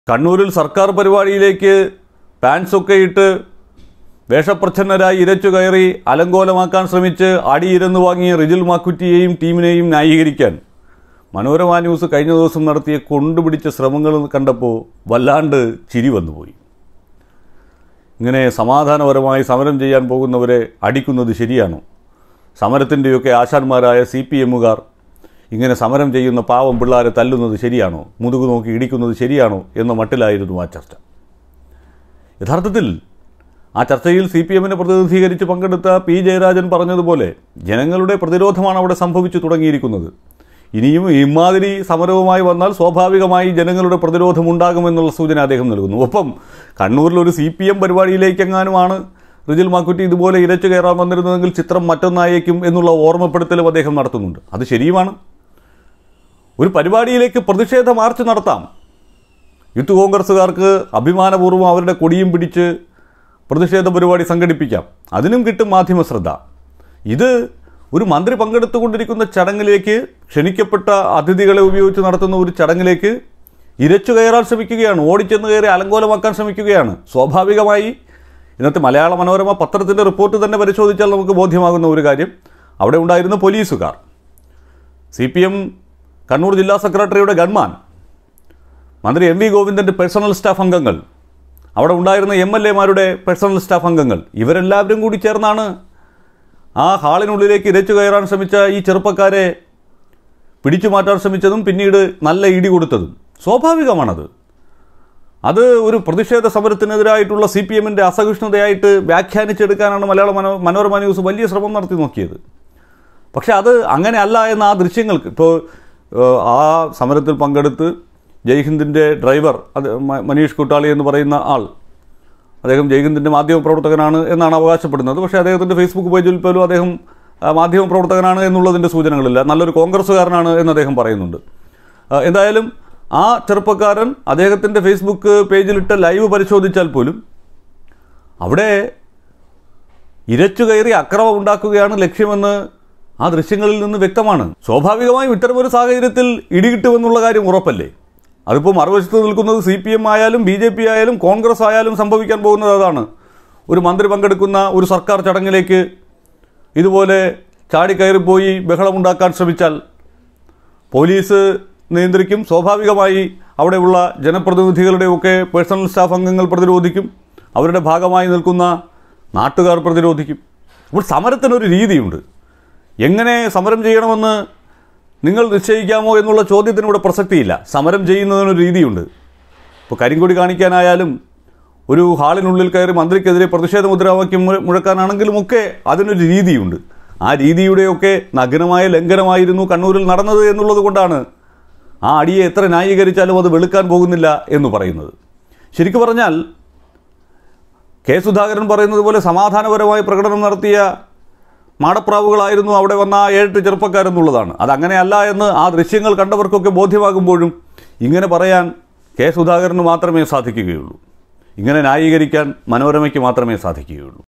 കണ്ണൂരിൽ സർക്കാർ പരിപാടിയിലേക്ക് പാൻസൊക്കെ ഇട്ട് വേഷപ്രച്ഛന്നരായി ഇരച്ചു കയറി അലങ്കോലമാക്കാൻ ശ്രമിച്ച് അടിയിരന്ന് വാങ്ങിയ റിജിൽ മാക്കുറ്റിയെയും ടീമിനെയും ന്യായീകരിക്കാൻ മനോരമ ന്യൂസ് കഴിഞ്ഞ ദിവസം നടത്തിയ കൊണ്ടുപിടിച്ച ശ്രമങ്ങൾ കണ്ടപ്പോൾ വല്ലാണ്ട് ചിരി വന്നുപോയി. ഇങ്ങനെ സമാധാനപരമായി സമരം ചെയ്യാൻ പോകുന്നവരെ അടിക്കുന്നത് ശരിയാണോ? സമരത്തിൻ്റെയൊക്കെ ആശാന്മാരായ CPMകാർ ഇങ്ങനെ സമരം ചെയ്യുന്ന പാവം പിള്ളേരെ തല്ലുന്നത് ശരിയാണോ? മുതുകു നോക്കി ഇടിക്കുന്നത് ശരിയാണോ എന്ന മട്ടിലായിരുന്നു ആ ചർച്ച. യഥാർത്ഥത്തിൽ ആ ചർച്ചയിൽ CPMനെ പ്രതിനിധീകരിച്ച് പങ്കെടുത്ത P. ജയരാജൻ പറഞ്ഞതുപോലെ ജനങ്ങളുടെ പ്രതിരോധമാണ് അവിടെ സംഭവിച്ചു തുടങ്ങിയിരിക്കുന്നത്. ഇനിയും ഇമാതിരി സമരവുമായി വന്നാൽ സ്വാഭാവികമായി ജനങ്ങളുടെ പ്രതിരോധം ഉണ്ടാകുമെന്നുള്ള സൂചന അദ്ദേഹം നൽകുന്നു. ഒപ്പം കണ്ണൂരിലൊരു CPM പരിപാടിയിലേക്കെങ്ങാനുമാണ് റിജിൽ മാക്കുറ്റി ഇതുപോലെ ഇരച്ചു കയറാൻ വന്നിരുന്നതെങ്കിൽ ചിത്രം മറ്റൊന്നായേക്കും എന്നുള്ള ഓർമ്മപ്പെടുത്തലും അദ്ദേഹം നടത്തുന്നുണ്ട്. അത് ശരിയുമാണ്. ഒരു പരിപാടിയിലേക്ക് പ്രതിഷേധ മാർച്ച് നടത്താം. യൂത്ത് കോൺഗ്രസ്സുകാർക്ക് അഭിമാനപൂർവ്വം അവരുടെ കൊടിയും പിടിച്ച് പ്രതിഷേധ പരിപാടി സംഘടിപ്പിക്കാം. അതിനും കിട്ടും മാധ്യമ ശ്രദ്ധ. ഇത് ഒരു മന്ത്രി പങ്കെടുത്തുകൊണ്ടിരിക്കുന്ന ചടങ്ങിലേക്ക്, ക്ഷണിക്കപ്പെട്ട അതിഥികളെ ഉപയോഗിച്ച് നടത്തുന്ന ഒരു ചടങ്ങിലേക്ക് ഇരച്ചു കയറാൻ ശ്രമിക്കുകയാണ്, ഓടിച്ചെന്ന് കയറി അലങ്കോലമാക്കാൻ ശ്രമിക്കുകയാണ്. സ്വാഭാവികമായി ഇന്നത്തെ മലയാള മനോരമ പത്രത്തിൻ്റെ റിപ്പോർട്ട് തന്നെ പരിശോധിച്ചാൽ നമുക്ക് ബോധ്യമാകുന്ന ഒരു കാര്യം, അവിടെ ഉണ്ടായിരുന്ന പോലീസുകാർ, CPM കണ്ണൂർ ജില്ലാ സെക്രട്ടറിയുടെ ഗൺമാൻ, മന്ത്രി MV ഗോവിന്ദൻ്റെ പേഴ്സണൽ സ്റ്റാഫ് അംഗങ്ങൾ, അവിടെ ഉണ്ടായിരുന്ന MLAമാരുടെ പേഴ്സണൽ സ്റ്റാഫ് അംഗങ്ങൾ, ഇവരെല്ലാവരും കൂടി ചേർന്നാണ് ആ ഹാളിനുള്ളിലേക്ക് ഇരച്ചു കയറാൻ ശ്രമിച്ച ഈ ചെറുപ്പക്കാരെ പിടിച്ചു മാറ്റാൻ ശ്രമിച്ചതും പിന്നീട് നല്ല ഇടി കൊടുത്തതും. സ്വാഭാവികമാണത്. അത് ഒരു പ്രതിഷേധ സമരത്തിനെതിരായിട്ടുള്ള CPMൻ്റെ അസഹിഷ്ണുതയായിട്ട് വ്യാഖ്യാനിച്ചെടുക്കാനാണ് മനോരമ ന്യൂസ് വലിയ ശ്രമം നടത്തി നോക്കിയത്. പക്ഷെ അത് അങ്ങനെ അല്ല എന്ന ആ ദൃശ്യങ്ങൾക്ക്, ഇപ്പോൾ ആ സമരത്തിൽ പങ്കെടുത്ത് ജയ്ഹിന്ദിൻ്റെ ഡ്രൈവർ, അത് മനീഷ് കുട്ടാളി എന്ന് പറയുന്ന ആൾ, അദ്ദേഹം ജയ്ഹിന്ദിൻ്റെ മാധ്യമപ്രവർത്തകനാണ് എന്നാണ് അവകാശപ്പെടുന്നത്. പക്ഷേ അദ്ദേഹത്തിൻ്റെ ഫേസ്ബുക്ക് പേജിൽ പോലും അദ്ദേഹം മാധ്യമപ്രവർത്തകനാണ് എന്നുള്ളതിൻ്റെ സൂചനകളില്ല. നല്ലൊരു കോൺഗ്രസ്സുകാരനാണ് എന്ന് അദ്ദേഹം പറയുന്നുണ്ട്. എന്തായാലും ആ ചെറുപ്പക്കാരൻ അദ്ദേഹത്തിൻ്റെ ഫേസ്ബുക്ക് പേജിലിട്ട ലൈവ് പരിശോധിച്ചാൽ പോലും അവിടെ ഇരച്ചു കയറി അക്രമം ഉണ്ടാക്കുകയാണ് ലക്ഷ്യമെന്ന് ആ ദൃശ്യങ്ങളിൽ നിന്ന് വ്യക്തമാണ്. സ്വാഭാവികമായും ഇത്തരമൊരു സാഹചര്യത്തിൽ ഇടികിട്ടുമെന്നുള്ള കാര്യം ഉറപ്പല്ലേ? അതിപ്പോൾ മറുവശത്ത് നിൽക്കുന്നത് CPM ആയാലും BJP ആയാലും കോൺഗ്രസ് ആയാലും സംഭവിക്കാൻ പോകുന്നത് അതാണ്. ഒരു മന്ത്രി പങ്കെടുക്കുന്ന ഒരു സർക്കാർ ചടങ്ങിലേക്ക് ഇതുപോലെ ചാടിക്കയറിപ്പോയി ബഹളമുണ്ടാക്കാൻ ശ്രമിച്ചാൽ പോലീസ് നിയന്ത്രിക്കും. സ്വാഭാവികമായി അവിടെയുള്ള ജനപ്രതിനിധികളുടെയൊക്കെ പേഴ്സണൽ സ്റ്റാഫ് അംഗങ്ങൾ പ്രതിരോധിക്കും. അവരുടെ ഭാഗമായി നിൽക്കുന്ന നാട്ടുകാർ പ്രതിരോധിക്കും. അപ്പോൾ സമരത്തിനൊരു രീതിയുണ്ട്. എങ്ങനെ സമരം ചെയ്യണമെന്ന് നിങ്ങൾ നിശ്ചയിക്കാമോ എന്നുള്ള ചോദ്യത്തിന് ഇവിടെ പ്രസക്തിയില്ല. സമരം ചെയ്യുന്നതിനൊരു രീതിയുണ്ട്. ഇപ്പോൾ കരിങ്കൊടി കാണിക്കാനായാലും ഒരു ഹാളിനുള്ളിൽ കയറി മന്ത്രിക്കെതിരെ പ്രതിഷേധ മുദ്രാവാക്യം മുഴക്കാനാണെങ്കിലുമൊക്കെ അതിനൊരു രീതിയുണ്ട്. ആ രീതിയുടെയൊക്കെ നഗ്നമായ ലംഘനമായിരുന്നു കണ്ണൂരിൽ നടന്നത് എന്നുള്ളത് കൊണ്ടാണ് ആ അടിയെ എത്ര ന്യായീകരിച്ചാലും അത് വെളുക്കാൻ പോകുന്നില്ല എന്ന് പറയുന്നത്. ശരിക്കും പറഞ്ഞാൽ K. സുധാകരൻ പറയുന്നത് പോലെ സമാധാനപരമായി പ്രകടനം നടത്തിയ മാടപ്രാവുകളായിരുന്നു അവിടെ വന്ന 7 ചെറുപ്പക്കാരെന്നുള്ളതാണ്. അതങ്ങനെയല്ല എന്ന് ആ ദൃശ്യങ്ങൾ കണ്ടവർക്കൊക്കെ ബോധ്യമാകുമ്പോഴും ഇങ്ങനെ പറയാൻ K. സുധാകരന് മാത്രമേ സാധിക്കുകയുള്ളൂ. ഇങ്ങനെ ന്യായീകരിക്കാൻ മനോരമയ്ക്ക് മാത്രമേ സാധിക്കുകയുള്ളൂ.